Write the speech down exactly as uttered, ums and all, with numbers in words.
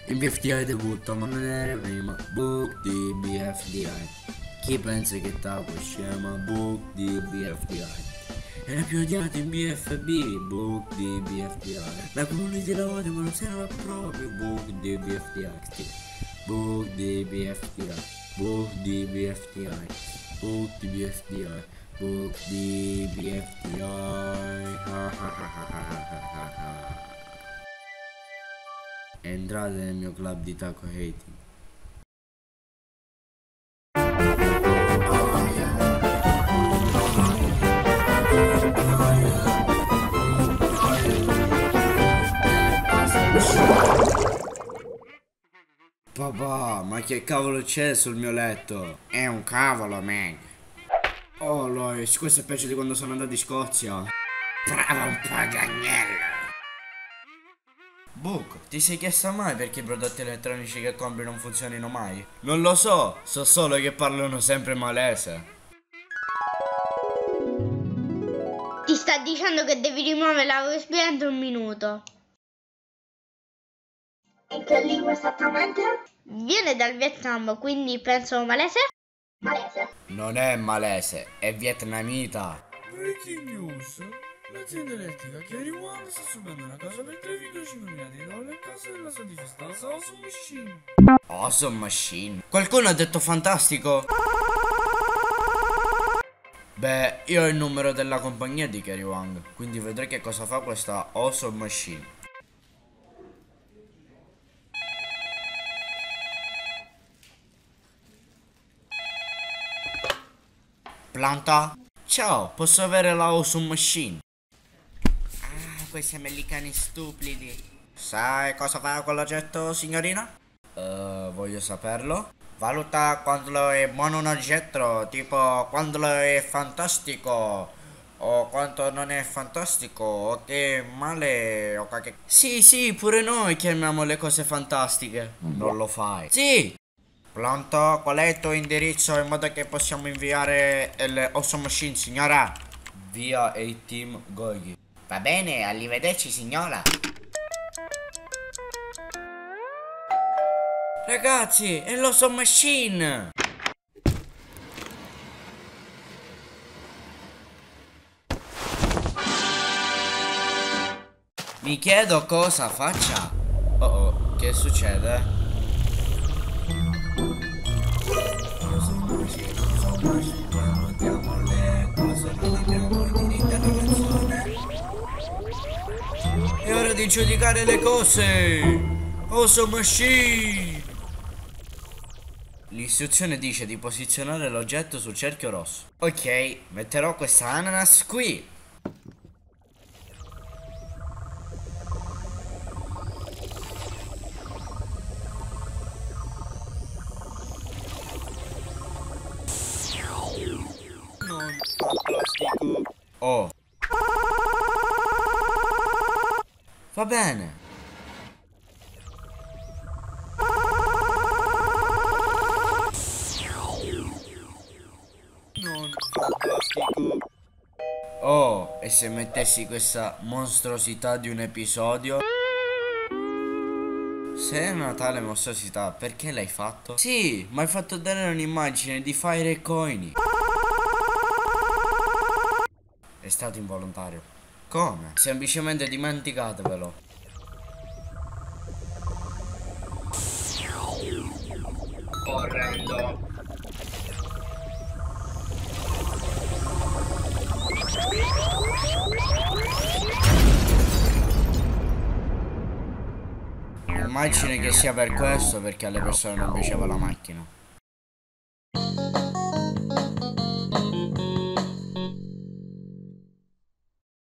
Il B F D I debutta, ma non era prima. Book di B F D I. Chi pensa che tapo scema? Book di B F D I. Era più odiato in B F B. Book di B F D I. La community la odia ma non serve proprio. Book di B F D I. Book di B F D I. Book di B F D I. Book di B F D I. Book di B F D I. Entrate nel mio club di taco hating. Papà, ma che cavolo c'è sul mio letto? È un cavolo, Meg. Oh, Lois, questo è peggio di quando sono andato in Scozia. Brava un pagagnello. Book, ti sei chiesto mai perché i prodotti elettronici che compri non funzionino mai? Non lo so, so solo che parlano sempre malese. Ti sta dicendo che devi rimuovere la U S B entro un minuto. In che lingua esattamente? Viene dal Vietnam, quindi penso malese? Malese. Non è malese, è vietnamita. Breaking news. L'azienda elettrica Kerry One sta subendo una causa per tre virgola cinque miliardi di dollari a causa della sua difestosa Awesome Machine. Awesome Machine? Qualcuno ha detto fantastico? Beh, io ho il numero della compagnia di Kerry One, quindi vedrei che cosa fa questa Awesome Machine. Planta? Ciao, posso avere la Awesome Machine? Ah, questi americani stupidi. Sai cosa fa quell'oggetto, signorina? Uh, voglio saperlo. Valuta quando è buono un oggetto, tipo quando è fantastico o quanto non è fantastico, o che male o che... Sì, sì, pure noi chiamiamo le cose fantastiche. Non lo fai. Sì! Pronto? Qual è il tuo indirizzo in modo che possiamo inviare le Awesome Machine, signora? Via A-Team Gogi. Va bene, arrivederci, signora. Ragazzi, è l'Awesome Machine! Mi chiedo cosa faccia. Oh oh, che succede? È ora di giudicare le cose. Awesome Machine. L'istruzione dice di posizionare l'oggetto sul cerchio rosso. Ok, metterò questa ananas qui. Non fantastico. Oh. Va bene. Non fantastico. Oh, e se mettessi questa mostruosità di un episodio? Se è una tale mostruosità, perché l'hai fatto? Sì, ma hai fatto dare un'immagine di Fire e Coini. È stato involontario. Come? Semplicemente dimenticatevelo. Orrendo. Immagine che sia per questo, perché alle persone non piaceva la macchina.